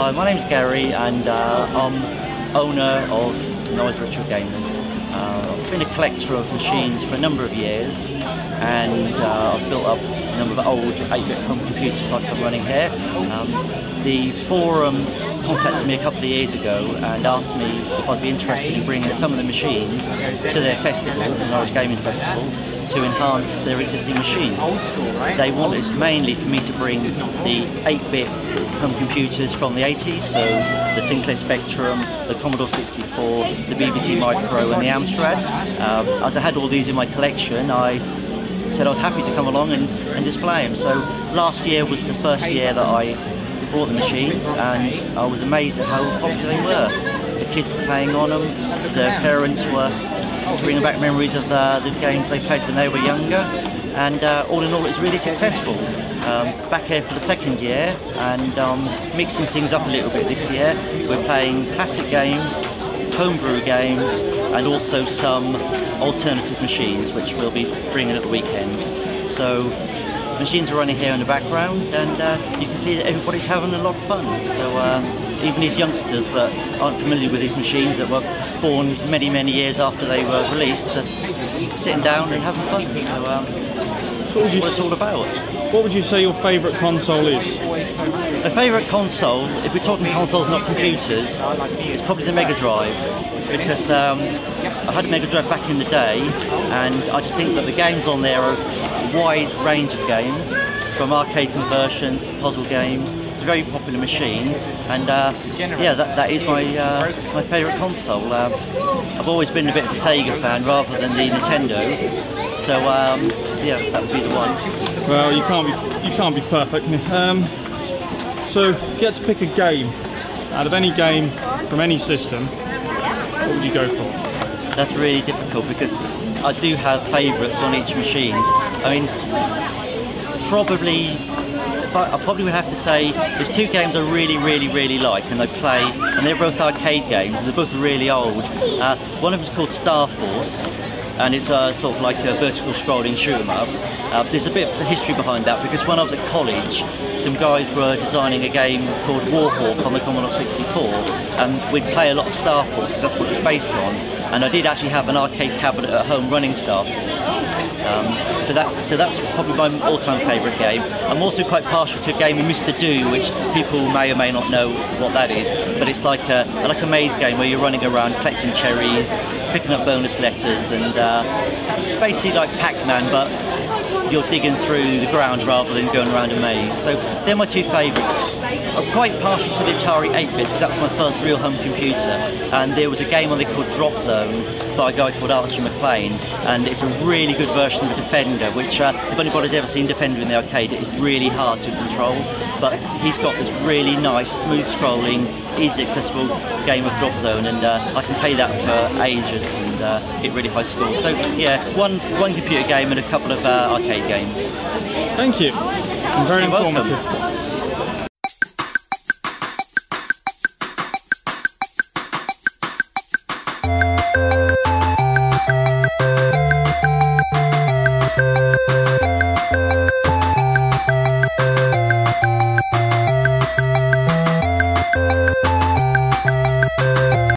Hi, my name's Gary and I'm owner of Knowledge Retro Gamers. I've been a collector of machines for a number of years and I've built up a number of old 8-bit home computers like I'm running here. The forum contacted me a couple of years ago and asked me if I'd be interested in bringing some of the machines to their festival, the Norwich Gaming Festival, to enhance their existing machines. Old school, right? They wanted mainly for me to bring the 8-bit home computers from the 80s, so the Sinclair Spectrum, the Commodore 64, the BBC Micro and the Amstrad. As I had all these in my collection, I said I was happy to come along and display them. So last year was the first year that I brought the machines and I was amazed at how popular they were. The kids were playing on them, their parents were bringing back memories of the games they played when they were younger, and all in all it's really successful. Back here for the second year and mixing things up a little bit this year. We're playing classic games, homebrew games and also some alternative machines which we'll be bringing at the weekend. So the machines are running here in the background and you can see that everybody's having a lot of fun. So even these youngsters that aren't familiar with these machines, that were born many years after they were released, sitting down and having fun. So that's what it's all about. What would you say your favourite console is? My favourite console, if we're talking consoles not computers, is probably the Mega Drive, because I had a Mega Drive back in the day and I just think that the games on there are a wide range of games, from arcade conversions to puzzle games. It's a very popular machine and yeah, that is my favourite console. I've always been a bit of a Sega fan rather than the Nintendo, so yeah, that would be the one. Well, you can't be perfect. So if you get to pick a game out of any game from any system, what would you go for? That's really difficult because I do have favourites on each machine. I mean, I probably would have to say there's two games I really like and I play, and they're both arcade games and they're both really old. One of them is called Star Force and it's sort of like a vertical scrolling shoot 'em up. There's a bit of history behind that because when I was at college, some guys were designing a game called Warhawk on the Commodore 64 and we'd play a lot of Star Force because that's what it was based on, and I did actually have an arcade cabinet at home running Star Force. So that's probably my all-time favourite game. I'm also quite partial to a game of Mr. Do, which people may or may not know what that is, but it's like a maze game where you're running around collecting cherries, picking up bonus letters, and it's basically like Pac-Man, but you're digging through the ground rather than going around a maze. So they're my two favourites. I'm quite partial to the Atari 8-bit because that was my first real home computer, and there was a game on there called Drop Zone by a guy called Archie McLean, and it's a really good version of the Defender, which if anybody's ever seen Defender in the arcade, it is really hard to control, but he's got this really nice, smooth scrolling, easily accessible game of Drop Zone, and I can play that for ages and get really high scores. So yeah, one computer game and a couple of arcade games. Thank you. Very informative. Welcome.